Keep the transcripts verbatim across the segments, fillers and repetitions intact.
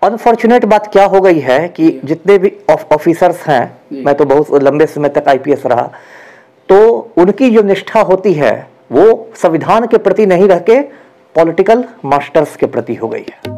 Unfortunate बात क्या हो गई है कि जितने भी ऑफिसर्स हैं, मैं तो बहुत लंबे समय तक आईपीएस रहा, तो उनकी जो निष्ठा होती है वो संविधान के प्रति नहीं रह के पॉलिटिकल मास्टर्स के प्रति हो गई है।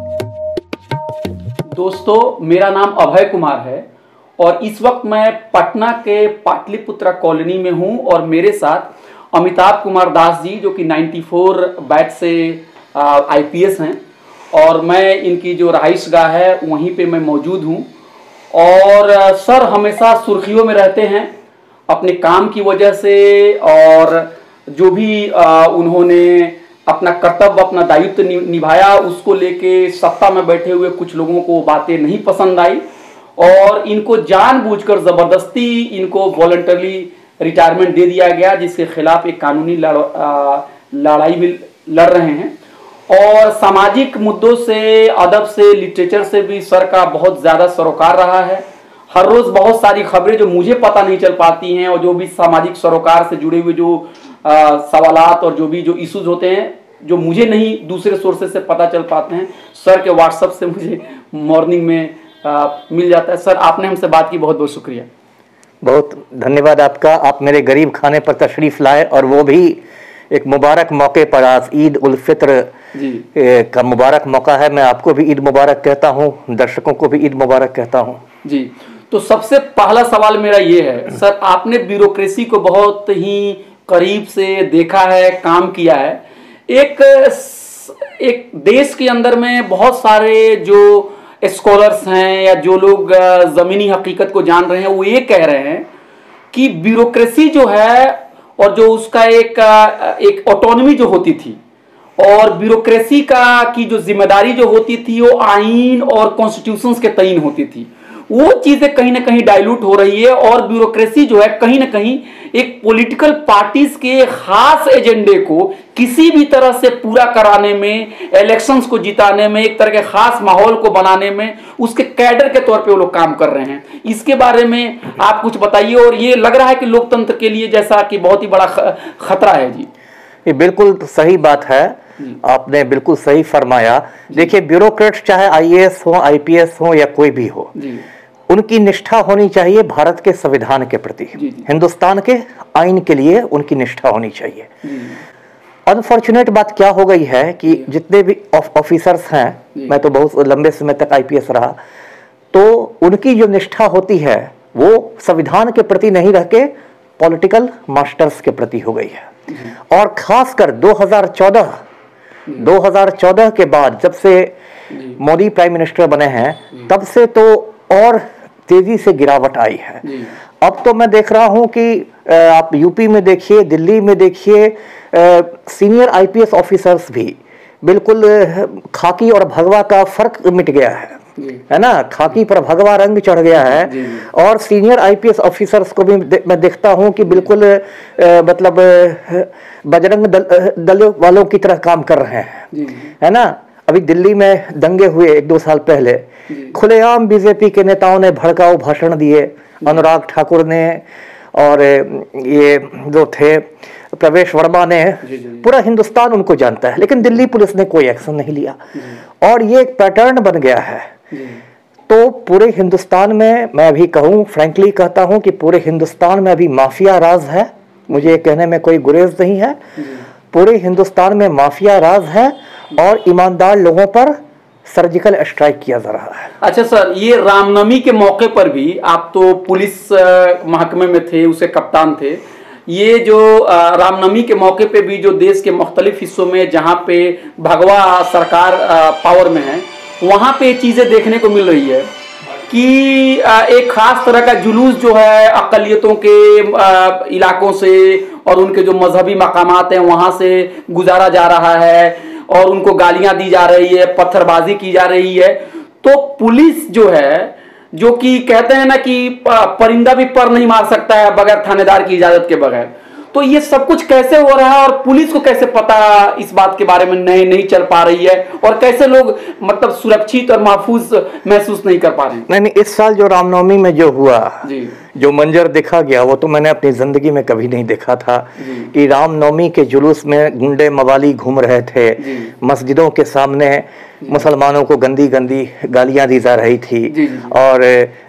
दोस्तों, मेरा नाम अभय कुमार है और इस वक्त मैं पटना के पाटलिपुत्रा कॉलोनी में हूं और मेरे साथ अमिताभ कुमार दास जी, जो कि चौरानवे बैच से आईपीएस हैं और मैं इनकी जो रहाइशगाह है वहीं पे मैं मौजूद हूं। और सर हमेशा सुर्खियों में रहते हैं अपने काम की वजह से, और जो भी आ, उन्होंने अपना कर्तव्य, अपना दायित्व निभाया, उसको लेके सत्ता में बैठे हुए कुछ लोगों को बातें नहीं पसंद आई और इनको जानबूझकर जबरदस्ती इनको वॉलंटरली रिटायरमेंट दे दिया गया, जिसके खिलाफ एक कानूनी लड़, आ, लड़ाई भी लड़ रहे हैं। और सामाजिक मुद्दों से, अदब से, लिटरेचर से भी सर का बहुत ज़्यादा सरोकार रहा है। हर रोज़ बहुत सारी खबरें जो मुझे पता नहीं चल पाती हैं और जो भी सामाजिक सरोकार से जुड़े हुए जो सवालात और जो भी जो इश्यूज होते हैं जो मुझे नहीं दूसरे सोर्सेज से पता चल पाते हैं, सर के व्हाट्सएप से मुझे मॉर्निंग में आ, मिल जाता है। सर, आपने हमसे बात की, बहुत बहुत शुक्रिया। बहुत धन्यवाद आपका। आप मेरे गरीब खाने पर तशरीफ़ लाए और वो भी एक मुबारक मौके पर। आज ईद उल फित्र का मुबारक मौका है। मैं आपको भी ईद मुबारक कहता हूँ, दर्शकों को भी ईद मुबारक कहता हूँ। जी, तो सबसे पहला सवाल मेरा ये है सर, आपने ब्यूरोक्रेसी को बहुत ही करीब से देखा है, काम किया है। एक एक देश के अंदर में बहुत सारे जो स्कॉलर्स हैं या जो लोग ज़मीनी हकीकत को जान रहे हैं, वो ये कह रहे हैं कि ब्यूरोक्रेसी जो है और जो उसका एक एक ऑटोनॉमी जो होती थी और ब्यूरोक्रेसी का की जो जिम्मेदारी जो होती थी वो आइन और कॉन्स्टिट्यूशंस के तईन होती थी, वो चीजें कहीं ना कहीं डाइल्यूट हो रही है और ब्यूरोक्रेसी जो है कहीं ना कहीं एक पॉलिटिकल पार्टीज के खास एजेंडे को किसी भी तरह से पूरा कराने में, इलेक्शंस को जिताने में, एक तरह के खास माहौल को बनाने में उसके कैडर के तौर पे वो लोग काम कर रहे हैं। इसके बारे में आप कुछ बताइए। और ये लग रहा है कि लोकतंत्र के लिए जैसा कि बहुत ही बड़ा खतरा है। जी, ये बिल्कुल सही बात है, आपने बिल्कुल सही फरमाया। देखिए, ब्यूरोक्रेट्स चाहे आईएएस हो, आईपीएस हो या कोई भी हो, उनकी निष्ठा होनी चाहिए भारत के संविधान के प्रति, हिंदुस्तान के आइन के लिए उनकी निष्ठा होनी चाहिए। अनफॉर्चुनेट बात क्या हो गई है कि जितने भी ऑफिसर्स हैं, मैं तो बहुत लंबे समय तक आईपीएस रहा, तो उनकी जो निष्ठा होती है वो संविधान के प्रति नहीं रह के पॉलिटिकल मास्टर्स के प्रति हो गई है। और खासकर दो हज़ार चौदह के बाद जब से मोदी प्राइम मिनिस्टर बने हैं, तब से तो और तेजी से गिरावट आई है। अब तो मैं देख रहा हूं कि आप यूपी में देखिए, दिल्ली में देखिए, सीनियर आईपीएस ऑफिसर्स भी बिल्कुल खाकी और भगवा का फर्क मिट गया है, है ना। खाकी पर भगवा रंग चढ़ गया है और सीनियर आईपीएस ऑफिसर्स को भी दे, मैं देखता हूं कि बिल्कुल आ, मतलब बजरंग दल, दल वालों की तरह काम कर रहे हैं, है ना। अभी दिल्ली में दंगे हुए एक दो साल पहले, खुलेआम बीजेपी के नेताओं ने भड़काऊ भाषण दिए। अनुराग ठाकुर ने और ये जो थे प्रवेश वर्मा ने, पूरा हिंदुस्तान उनको जानता है, लेकिन दिल्ली पुलिस ने कोई एक्शन नहीं लिया और ये एक पैटर्न बन गया है। तो पूरे हिंदुस्तान में, मैं अभी कहूँ, फ्रैंकली कहता हूँ कि पूरे हिंदुस्तान में अभी माफिया राज है। मुझे ये कहने में कोई गुरेज नहीं है, पूरे हिंदुस्तान में माफिया राज है और ईमानदार लोगों पर सर्जिकल स्ट्राइक किया जा रहा है। अच्छा सर, ये रामनवमी के मौके पर भी आप तो पुलिस महकमे में थे, उसे कप्तान थे, ये जो रामनवमी के मौके पे भी जो देश के मुख्तलिफ हिस्सों में जहाँ पे भगवा सरकार पावर में है, वहाँ पे चीज़ें देखने को मिल रही है कि एक खास तरह का जुलूस जो है अक़लियतों के इलाकों से और उनके जो मजहबी मकामात हैं वहाँ से गुजारा जा रहा है और उनको गालियां दी जा रही है, पत्थरबाजी की जा रही है। तो पुलिस जो है, जो कि कहते हैं ना कि परिंदा भी पर नहीं मार सकता है बगैर थानेदार की इजाजत के बगैर, तो ये सब कुछ कैसे हो रहा है और पुलिस को कैसे पता इस बात के बारे में नहीं नहीं चल पा रही है और कैसे लोग मतलब सुरक्षित और महफूज महसूस नहीं कर पा रहे हैं? नहीं नहीं, इस साल जो रामनवमी में जो हुआ जी, जो मंजर देखा गया वो तो मैंने अपनी जिंदगी में कभी नहीं देखा था कि रामनवमी के जुलूस में गुंडे मवाली घूम रहे थे, मस्जिदों के सामने मुसलमानों को गंदी गंदी गालियां दी जा रही थी। जी, जी, और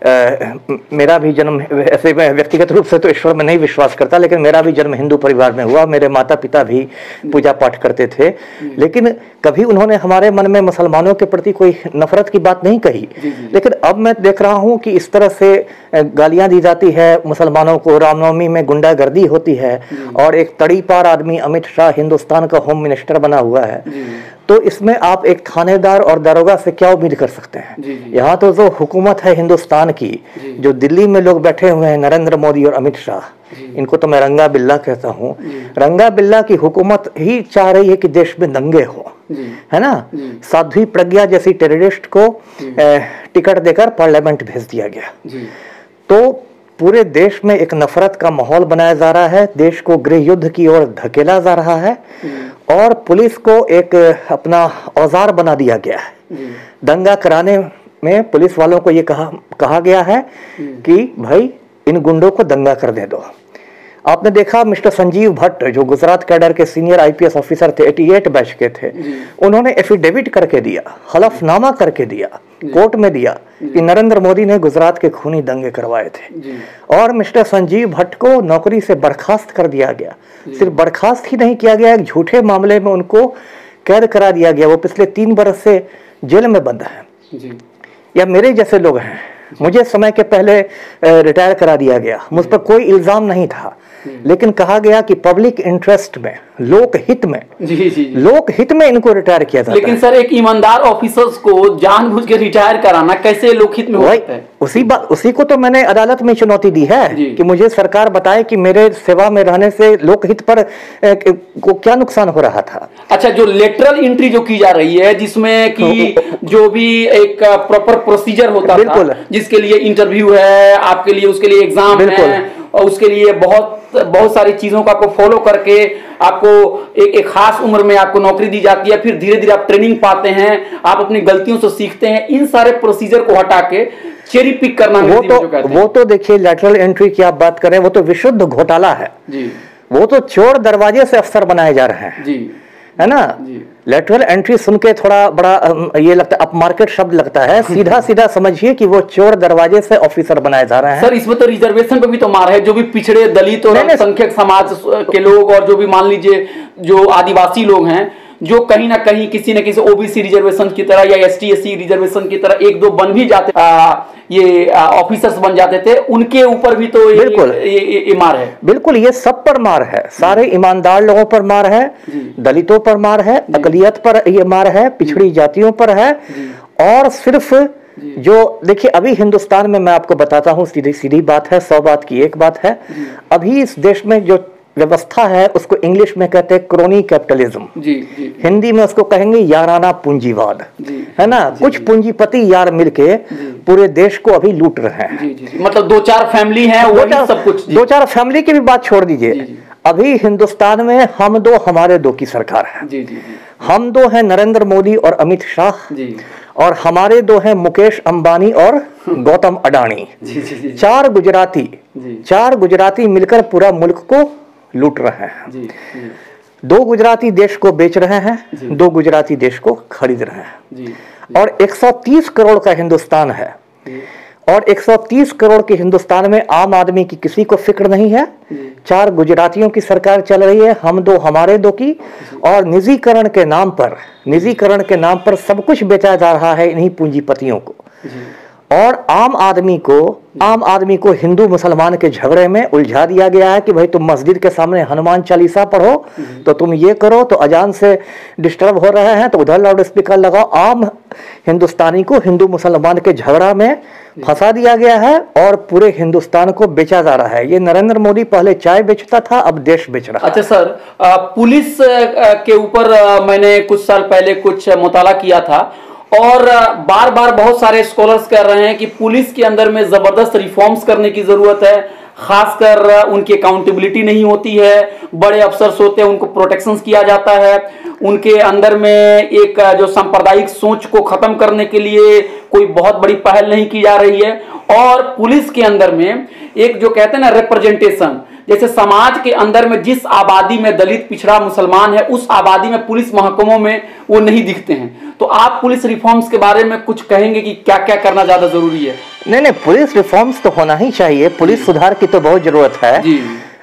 आ, मेरा भी जन्म, ऐसे मैं व्यक्तिगत रूप से तो ईश्वर में नहीं विश्वास करता, लेकिन मेरा भी जन्म हिंदू परिवार में हुआ। मेरे माता पिता भी पूजा पाठ करते थे, लेकिन कभी उन्होंने हमारे मन में मुसलमानों के प्रति कोई नफरत की बात नहीं कही। लेकिन अब मैं देख रहा हूं कि इस तरह से गालियां दी जाती है मुसलमानों को, रामनवमी में गुंडागर्दी होती है, और एक तड़ी पार आदमी अमित शाह हिंदुस्तान का होम मिनिस्टर बना हुआ है। तो इसमें आप एक थानेदार और दरोगा से क्या उम्मीद कर सकते हैं? यहाँ तो जो हुकूमत है हिंदुस्तान की, जो दिल्ली में लोग बैठे हुए हैं, नरेंद्र मोदी और अमित शाह, इनको तो मैं रंगा बिल्ला कहता हूँ। रंगा बिल्ला की हुकूमत ही चाह रही है कि देश में दंगे हो, है ना। साध्वी प्रज्ञा जैसी टेररिस्ट को टिकट देकर पार्लियामेंट भेज दिया गया। तो पूरे देश में एक नफरत का माहौल बनाया जा रहा है, देश को गृह युद्ध की ओर धकेला जा रहा है, और पुलिस को एक अपना औजार बना दिया गया है। दंगा कराने में पुलिस वालों को ये कहा कहा गया है कि भाई इन गुंडों को दंगा कर दे दो। आपने देखा मिस्टर संजीव भट्ट, जो गुजरात कैडर के सीनियर आईपीएस ऑफिसर थे, अठासी बैच के थे, उन्होंने एफिडेविट करके दिया, हलफनामा करके दिया, कोर्ट में दिया कि नरेंद्र मोदी ने गुजरात के खूनी दंगे करवाए थे। और मिस्टर संजीव भट्ट को नौकरी से बर्खास्त कर दिया गया। सिर्फ बर्खास्त ही नहीं किया गया, एक झूठे मामले में उनको कैद करा दिया गया। वो पिछले तीन बरस से जेल में बंद है। या मेरे जैसे लोग हैं, मुझे समय के पहले रिटायर करा दिया गया, मुझ पर कोई इल्जाम नहीं था, लेकिन कहा गया कि पब्लिक इंटरेस्ट में, लोक हित में, जी जी जी। लोक हित में इनको रिटायर किया जाता लेकिन है। सर, एक ईमानदार ऑफिसर्स को जानबूझ के रिटायर कराना कैसे लोक हित में हो सकता है? उसी बात उसी को तो मैंने अदालत में चुनौती दी है कि मुझे सरकार बताए कि मेरे सेवा में रहने से लोकहित पर ए, को क्या नुकसान हो रहा था। अच्छा, जो लेटरल एंट्री जो की जा रही है, जिसमें कि जो भी एक प्रॉपर प्रोसीजर होता बिल्कुल, जिसके लिए इंटरव्यू है आपके लिए, उसके लिए एग्जाम है, और उसके लिए बहुत बहुत सारी चीजों को आपको फॉलो करके आपको एक एक खास उम्र में आपको नौकरी दी जाती है, फिर धीरे धीरे आप ट्रेनिंग पाते हैं, आप अपनी गलतियों से सीखते हैं। इन सारे प्रोसीजर को हटा के चेरी पिक करना, वो तो वो तो देखिए, लेटरल एंट्री की आप बात करें, वो तो विशुद्ध घोटाला है जी। वो तो चोर दरवाजे से अफसर बनाए जा रहे हैं जी, है ना। लेटरल एंट्री सुन के थोड़ा बड़ा ये लगता है, अपमार्केट शब्द लगता है। सीधा सीधा समझिए कि वो चोर दरवाजे से ऑफिसर बनाए जा रहे हैं। सर, इसमें तो रिजर्वेशन पे भी तो मार है। जो भी पिछड़े, दलित और अल्पसंख्यक समाज के लोग, और जो भी मान लीजिए जो आदिवासी लोग हैं, जो कहीं ना कहीं किसी न किसी ओबीसी रिजर्वेशन की तरह या एसटी एससी रिजर्वेशन की तरह एक दो बन भी जाते, आ, ये ऑफिसर्स बन जाते थे, उनके ऊपर भी तो बिल्कुल ये, ये, ये मार है। बिल्कुल, ये सब पर मार है। सारे ईमानदार लोगों पर मार है, दलितों पर मार है, अकलियत पर ये मार है, पिछड़ी जातियों पर है। और सिर्फ जो देखिए, अभी हिंदुस्तान में मैं आपको बताता हूँ, सीधी सीधी बात है, सौ बात की एक बात है। अभी इस देश में जो व्यवस्था है, उसको इंग्लिश में कहते हैं क्रोनी कैपिटलिज्म, जी, जी, हिंदी में उसको कहेंगे याराना पूंजीवाद, है ना। जी, कुछ पूंजीपति यार मिलके पूरे देश को अभी लूट रहे हैं। जी, जी, मतलब दो चार फैमिली हैं, वो सब कुछ। दो चार फैमिली की भी बात छोड़ दीजिए, अभी हिंदुस्तान में हम दो हमारे दो की सरकार है। जी, जी, जी। हम दो हैं नरेंद्र मोदी और अमित शाह, जी। और हमारे दो हैं मुकेश अंबानी और गौतम अडानी। जी, जी, जी। चार गुजराती चार गुजराती मिलकर पूरा मुल्क को लूट रहे हैं। जी, जी। दो गुजराती देश को बेच रहे हैं, दो गुजराती देश को खरीद रहे हैं। जी, जी। और एक सौ तीस करोड़ का हिंदुस्तान है, और एक सौ तीस करोड़ के हिंदुस्तान में आम आदमी की किसी को फिक्र नहीं है। चार गुजरातियों की सरकार चल रही है, हम दो हमारे दो की, और निजीकरण के नाम पर निजीकरण के नाम पर सब कुछ बेचा जा रहा है इन्हीं पूंजीपतियों को। और आम आदमी को आम आदमी को हिंदू मुसलमान के झगड़े में उलझा दिया गया है कि भाई तुम मस्जिद के सामने हनुमान चालीसा पढ़ो, तो तुम ये करो, तो अजान से डिस्टर्ब हो रहे हैं तो उधर लाउड स्पीकर लगाओ। आम हिंदुस्तानी को हिंदू मुसलमान के झगड़ा में फंसा दिया गया है और पूरे हिंदुस्तान को बेचा जा रहा है। ये नरेंद्र मोदी पहले चाय बेचता था, अब देश बेच रहा है। अच्छा सर, पुलिस के ऊपर मैंने कुछ साल पहले कुछ मुताला किया था, और बार बार बहुत सारे स्कॉलर्स कह रहे हैं कि पुलिस के अंदर में जबरदस्त रिफॉर्म्स करने की जरूरत है। खासकर उनकी अकाउंटेबिलिटी नहीं होती है, बड़े अफसर्स होते हैं उनको प्रोटेक्शन किया जाता है, उनके अंदर में एक जो सांप्रदायिक सोच को खत्म करने के लिए कोई बहुत बड़ी पहल नहीं की जा रही है। और पुलिस के अंदर में एक जो कहते हैं ना रिप्रेजेंटेशन, जैसे समाज के अंदर में जिस आबादी में दलित, पिछड़ा, मुसलमान है, उस आबादी में पुलिस महकमों में वो नहीं दिखते हैं। तो आप पुलिस रिफॉर्म्स के बारे में कुछ कहेंगे कि क्या क्या करना ज्यादा जरूरी है? नहीं नहीं, पुलिस रिफॉर्म्स तो होना ही चाहिए, पुलिस सुधार की तो बहुत जरूरत है जी।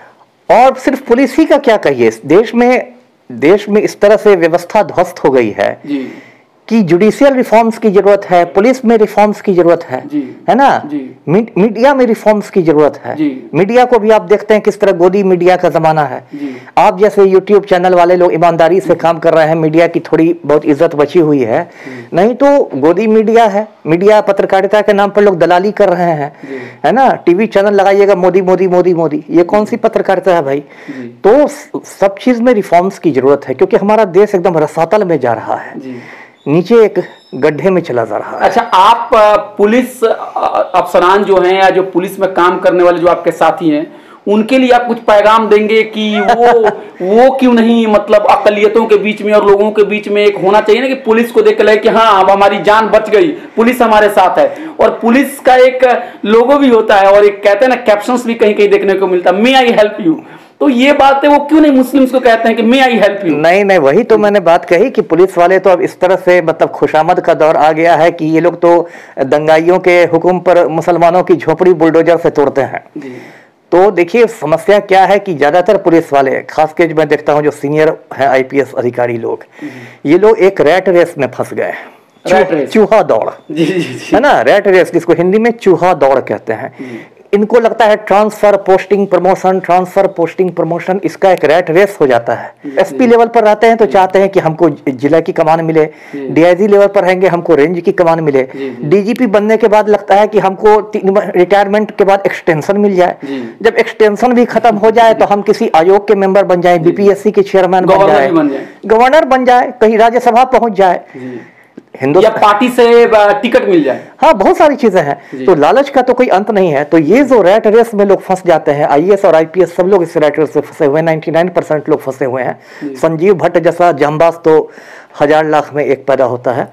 और सिर्फ पुलिस ही का क्या कहिए, देश में देश में इस तरह से व्यवस्था ध्वस्त हो गई है जी कि जुडिशियल रिफॉर्म्स की जरूरत है, पुलिस में रिफॉर्म्स की जरूरत है जी, है ना जी। मी, मीडिया में रिफॉर्म्स की जरूरत है जी। मीडिया को भी आप देखते हैं किस तरह गोदी मीडिया का जमाना है जी। आप जैसे यूट्यूब चैनल वाले लोग ईमानदारी से काम कर रहे हैं, मीडिया की थोड़ी बहुत इज्जत बची हुई है, नहीं तो गोदी मीडिया है। मीडिया पत्रकारिता के नाम पर लोग दलाली कर रहे हैं, है ना। टीवी चैनल लगाइएगा मोदी मोदी मोदी मोदी, ये कौन सी पत्रकारिता है भाई? तो सब चीज में रिफॉर्म्स की जरूरत है, क्योंकि हमारा देश एकदम रसातल में जा रहा है, नीचे एक गड्ढे में चला जा रहा है। अच्छा, आप पुलिस अफसरान जो हैं या जो पुलिस में काम करने वाले जो आपके साथी हैं, उनके लिए आप कुछ पैगाम देंगे कि वो वो क्यों नहीं, मतलब अकलियतों के बीच में और लोगों के बीच में एक होना चाहिए ना कि पुलिस को देख के लगे कि हाँ अब हमारी जान बच गई, पुलिस हमारे साथ है। और पुलिस का एक लोगो भी होता है और एक कहते हैं ना कैप्शंस भी कहीं कहीं देखने को मिलता है, मे आई हेल्प यू। तो ये बात है, वो क्यों नहीं मुस्लिम्स को कहते हैं कि मे आई हेल्प यू? नहीं नहीं, वही तो मैंने बात कही कि पुलिस वाले तो अब इस तरह से मतलब खुशामद का दौर आ गया है कि ये लोग तो दंगाइयों के हुक्म पर मुसलमानों की झोपड़ी बुलडोजर से तोड़ते हैं। तो देखिए समस्या क्या है कि ज्यादातर पुलिस वाले, खासकर मैं देखता हूँ जो सीनियर है आईपीएस अधिकारी लोग, ये लोग एक रैट रेस में फंस गए, चूहा दौड़, है ना, रैट रेस जिसको हिंदी में चूहा दौड़ कहते हैं। इनको लगता है transfer posting promotion, transfer posting promotion, इसका एक रैट रेस हो जाता है। एसपी लेवल पर रहते हैं तो चाहते हैं कि हमको जिला की कमान मिले, डीआईजी लेवल पर रहेंगे हमको रेंज की कमान मिले, डीजीपी बनने के बाद लगता है कि हमको रिटायरमेंट के बाद एक्सटेंशन मिल जाए। जब एक्सटेंशन भी खत्म हो जाए तो हम किसी आयोग के मेंबर बन जाए, बीपीएससी के चेयरमैन बन जाए, गवर्नर बन जाए, कहीं राज्यसभा पहुंच जाए, या पार्टी से टिकट मिल जाए। हाँ, बहुत सारी चीजें हैं। तो लालच का तो कोई अंत नहीं है। तो ये जो रैट रेस में लोग फंस जाते हैं, आईएएस और आईपीएस सब लोग इस रैट रेस में फंसे हुए हैं, निन्यानवे परसेंट लोग फंसे हुए हैं। संजीव भट्ट जैसा जांबाज तो हजार लाख में एक पैदा होता है।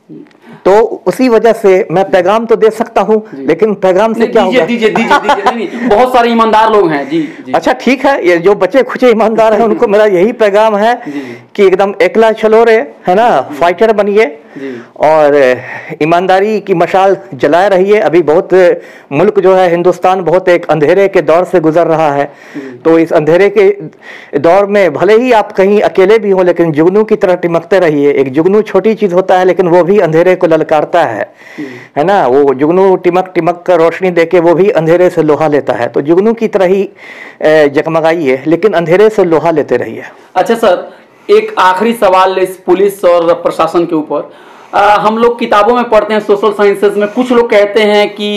तो उसी वजह से मैं पैगाम तो दे सकता हूँ, लेकिन पैगाम से क्या होगा? दीजिए दीजिए दीजिए, बहुत सारे ईमानदार लोग हैं जी, जी। अच्छा ठीक है, ये जो बचे खुचे ईमानदार हैं उनको मेरा यही पैगाम है कि एकदम एकला चलो रे, है ना, फाइटर बनिए और ईमानदारी की मशाल जलाए रहिए। अभी बहुत मुल्क जो है हिंदुस्तान बहुत एक अंधेरे के दौर से गुजर रहा है। तो इस अंधेरे के दौर में भले ही आप कहीं अकेले भी हो, लेकिन जुगनू की तरह टिमकते रहिए। एक जुगनू छोटी चीज होता है लेकिन वो भी अंधेरे को ललकारता है, है ना। वो जुगनू टिमक टिमक कर रोशनी देके वो भी अंधेरे से लोहा लेता है। तो जुगनू की तरह ही जगमगाइए, लेकिन अंधेरे से लोहा लेते रहिए। अच्छा सर, एक आखिरी सवाल इस पुलिस और प्रशासन के ऊपर। हम लोग किताबों में पढ़ते हैं, सोशल साइंसेज में कुछ लोग कहते हैं कि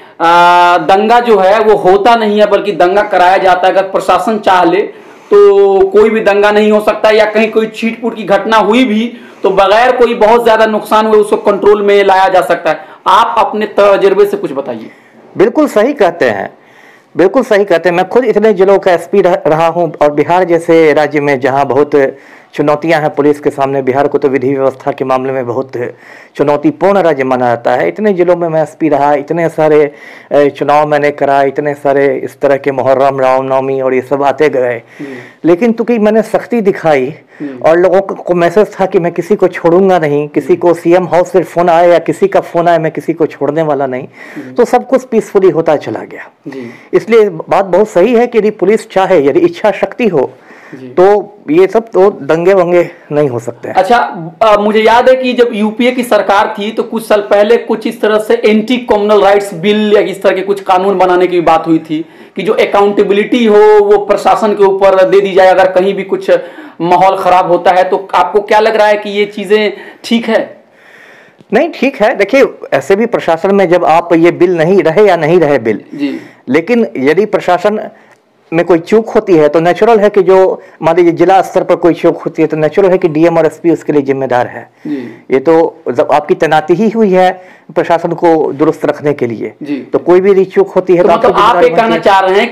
आ, दंगा जो है वो होता नहीं है बल्कि दंगा कराया जाता है। अगर प्रशासन चाह ले तो कोई भी दंगा नहीं हो सकता, या कहीं कोई छीट-फूट की घटना हुई भी तो बगैर कोई बहुत ज्यादा नुकसान हुए उसको कंट्रोल में लाया जा सकता है। आप अपने तजुर्बे से कुछ बताइए। बिल्कुल सही कहते हैं, बिल्कुल सही कहते हैं। मैं खुद इतने जिलों का एसपी रहा हूं और बिहार जैसे राज्य में जहां बहुत चुनौतियां हैं पुलिस के सामने, बिहार को तो विधि व्यवस्था के मामले में बहुत चुनौतीपूर्ण राज्य माना जाता है। इतने जिलों में मैं एसपी रहा, इतने सारे चुनाव मैंने करा, इतने सारे इस तरह के मुहर्रम, रामनवमी और ये सब आते गए, लेकिन चूंकि मैंने सख्ती दिखाई और लोगों को मैसेज था कि मैं किसी को छोड़ूंगा नहीं, किसी को सीएम हाउस से फोन आए या किसी का फोन आए मैं किसी को छोड़ने वाला नहीं, तो सब कुछ पीसफुली होता चला गया। इसलिए बात बहुत सही है कि यदि पुलिस चाहे, यदि इच्छा शक्ति हो तो ये सब तो दंगे वंगे नहीं हो सकते हैं। अच्छा, आ, मुझे याद है कि जब यूपीए की सरकार थी तो कुछ साल पहले कुछ इस तरह से एंटी कम्युनल राइट्स बिल या इस तरह के कुछ कानून बनाने की बात हुई थी कि जो अकाउंटेबिलिटी हो वो प्रशासन के ऊपर दे दी जाए अगर कहीं भी कुछ माहौल खराब होता है। तो आपको क्या लग रहा है कि ये चीजें ठीक है? नहीं ठीक है। देखिए, ऐसे भी प्रशासन में जब आप ये बिल नहीं रहे या नहीं रहे बिल जी, लेकिन यदि प्रशासन में कोई चूक होती है तो नेचुरल है कि जो मान लीजिए जिला स्तर पर कोई चूक होती है तो नेचुरल है कि डीएम और एसपी उसके लिए जिम्मेदार है। ये तो जब आपकी तैनाती ही हुई है प्रशासन को दुरुस्त रखने के लिए, तो कोई भी चूक होती है तो, तो मतलब आप ये कहना चाह रहे हैं कि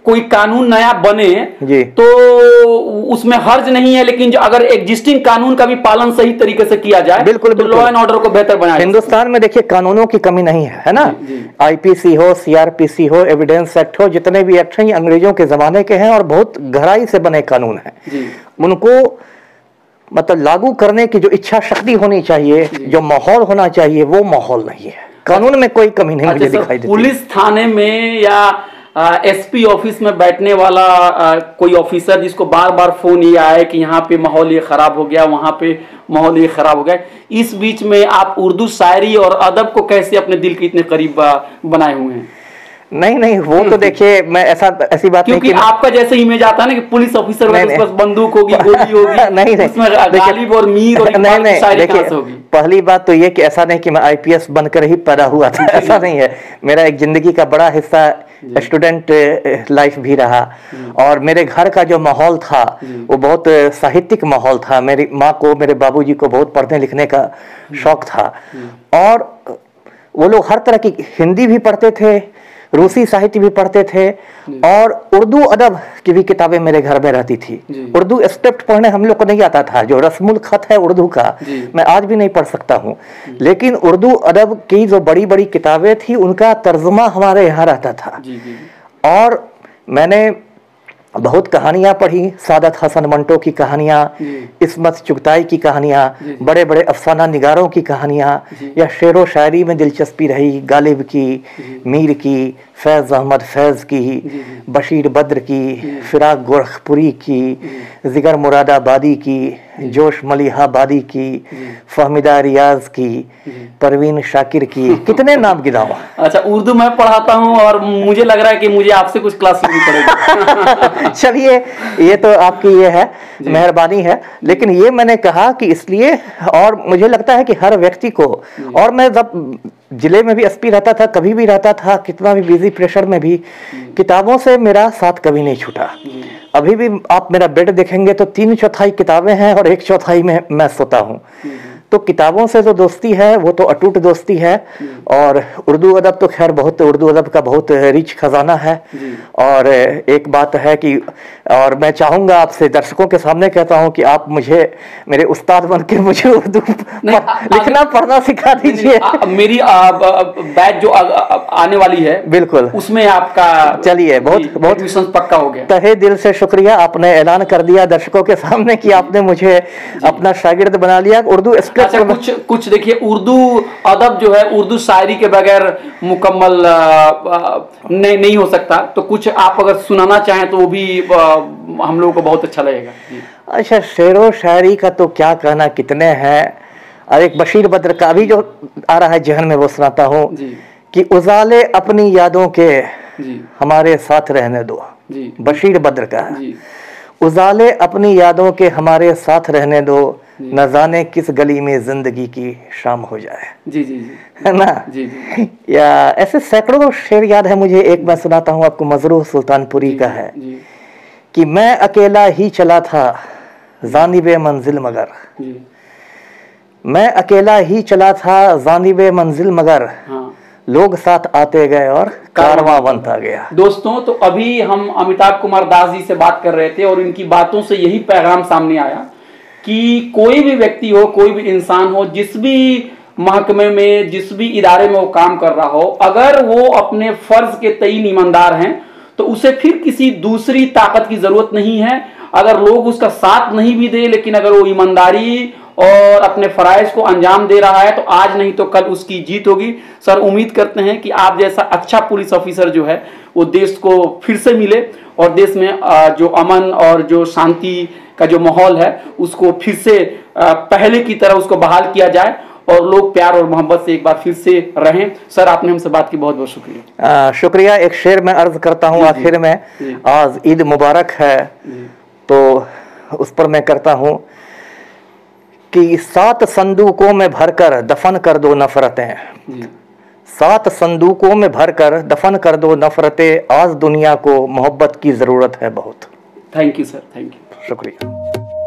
कोई कानून नया बने जी। तो उसमें हर्ज नहीं है, लेकिन जो अगर एग्जिस्टिंग कानून का भी पालन सही तरीके से किया जाए, बिल्कुल तो लॉ एंड ऑर्डर को बेहतर बनाया। हिंदुस्तान में देखिए कानूनों की कमी नहीं है, है ना। आईपीसी हो, सीआरपीसी हो, एविडेंस एक्ट हो, जितने भी एक्ट हैं ये अंग्रेजों के जमाने के हैं और बहुत गहराई से बने कानून हैं। उनको मतलब लागू करने की जो इच्छा शक्ति होनी चाहिए, जो माहौल होना चाहिए, वो माहौल नहीं है। कानून में कोई कमी नहीं मुझे दिखाई देती। पुलिस थाने में या एसपी ऑफिस में बैठने वाला आ, कोई ऑफिसर जिसको बार बार फोन ये आए कि यहाँ पे माहौल ये खराब हो गया, वहां पे माहौल ये खराब हो गया, इस बीच में आप उर्दू शायरी और अदब को कैसे अपने दिल के इतने करीब बनाए हुए हैं? नहीं नहीं, वो तो देखिए मैं ऐसा ऐसी बात क्योंकि नहीं कि आपका जैसे इमेज आता है ना कि पुलिस ऑफिसर में बस बंदूक होगी, गोली होगी, नहीं नहीं, उसमें गालिब और मीर और नहीं नहीं, शायरी देखिए कहां से होगी? पहली बात तो ये कि ऐसा नहीं कि मैं आईपीएस बनकर ही पैदा हुआ था, ऐसा नहीं है। मेरा एक जिंदगी का बड़ा हिस्सा स्टूडेंट लाइफ भी रहा और मेरे घर का जो माहौल था वो बहुत साहित्यिक माहौल था। मेरी माँ को, मेरे बाबूजी को बहुत पढ़ने लिखने का शौक था और वो लोग हर तरह की हिंदी भी पढ़ते थे, रूसी साहित्य भी पढ़ते थे और उर्दू अदब की भी किताबें मेरे घर में रहती थी। उर्दू स्क्रिप्ट पढ़ने हम लोग को नहीं आता था, जो रस्मुल खत है उर्दू का मैं आज भी नहीं पढ़ सकता हूँ, लेकिन उर्दू अदब की जो बड़ी बड़ी किताबें थी उनका तर्जुमा हमारे यहाँ रहता था। और मैंने बहुत कहानियां पढ़ी, सादत हसन मंटो की कहानियां, इस्मत चुगताई की कहानियां, बड़े बड़े अफसाना निगारों की कहानियां, या शेरो शायरी में दिलचस्पी रही, गालिब की, मीर की, फैज़ अहमद फैज़ की, बशीर बद्र की, फिराक गोरखपुरी की, जिगर मुरादाबादी की, जोश मलिहाबादी की, फहमिदा रियाज की, परवीन शाकिर की, कितने नाम गिनाऊं। अच्छा, उर्दू मैं पढ़ाता हूं और मुझे लग रहा है कि मुझे आपसे कुछ क्लास लेनी पड़ेगी। चलिए, ये तो आपकी ये है मेहरबानी है, लेकिन ये मैंने कहा कि इसलिए, और मुझे लगता है कि हर व्यक्ति को, और मैं जब जिले में भी एसपी रहता था, कभी भी रहता था, कितना भी बिजी प्रेशर में भी, किताबों से मेरा साथ कभी नहीं छूटा। अभी भी आप मेरा बेड देखेंगे तो तीन चौथाई किताबें हैं और एक चौथाई में मैं सोता हूँ। तो किताबों से जो दोस्ती है वो तो अटूट दोस्ती है। और उर्दू अदब तो खैर बहुत, उर्दू अदब का बहुत रिच खजाना है। और एक बात है कि, और मैं चाहूंगा आपसे, दर्शकों के सामने कहता हूं कि आप मुझे मेरे उस्ताद बन के मुझे उर्दू लिखना पढ़ना सिखा दीजिए। मेरी बैच जो आने वाली है बिल्कुल उसमें आपका, चलिए बहुत बहुत पक्का हो गया। तहे दिल से शुक्रिया, आपने ऐलान कर दिया दर्शकों के सामने कि आपने मुझे अपना शागिर्द बना लिया। उर्दू अच्छा, कुछ कुछ देखिए, उर्दू अदब जो है उर्दू शायरी के बगैर मुकम्मल नहीं नहीं हो सकता, तो कुछ आप अगर सुनाना चाहें तो वो भी आ, हम लोगों को बहुत अच्छा लगेगा। अच्छा, शेरो शायरी का तो क्या कहना, कितने हैं। और एक बशीर बद्र का अभी जो आ रहा है जहन में वो सुनाता हूँ कि उजाले अपनी यादों के जी। हमारे साथ रहने दो जी। बशीर बद्र का है, उजाले अपनी यादों के हमारे साथ रहने दो, न जाने किस गली में जिंदगी की शाम हो जाए। जी जी जी, है ना। जी जी। या ऐसे सैकड़ों शेर याद है मुझे। एक मैं सुनाता हूँ आपको, मजरूह सुल्तानपुरी का है जी। कि मैं अकेला ही चला था जानिबे मंजिल मगर जी। मैं अकेला ही चला था जानिबे मंजिल मगर, हाँ। लोग साथ आते गए और कारवां बनता गया। दोस्तों, तो अभी हम अमिताभ कुमार दास जी से बात कर रहे थे और इनकी बातों से यही पैगाम सामने आया कि कोई भी व्यक्ति हो, कोई भी इंसान हो, जिस भी महकमे में, जिस भी इदारे में वो काम कर रहा हो, अगर वो अपने फर्ज के तईन ईमानदार हैं तो उसे फिर किसी दूसरी ताकत की जरूरत नहीं है। अगर लोग उसका साथ नहीं भी दे, लेकिन अगर वो ईमानदारी और अपने फराइज को अंजाम दे रहा है तो आज नहीं तो कल उसकी जीत होगी। सर, उम्मीद करते हैं कि आप जैसा अच्छा पुलिस ऑफिसर जो है वो देश को फिर से मिले और देश में जो अमन और जो शांति का जो माहौल है उसको फिर से पहले की तरह उसको बहाल किया जाए और लोग प्यार और मोहब्बत से एक बार फिर से रहें। सर, आपने हमसे बात की, बहुत बहुत शुक्रिया। शुक्रिया। एक शेर मैं अर्ज करता हूँ आखिर में, आज ईद मुबारक है तो उस पर मैं करता हूँ कि सात संदूकों में भरकर दफन कर दो नफरतें, सात संदूकों में भरकर दफन कर दो नफरतें, आज दुनिया को मोहब्बत की जरूरत है बहुत। Thank you sir, thank you, शुक्रिया।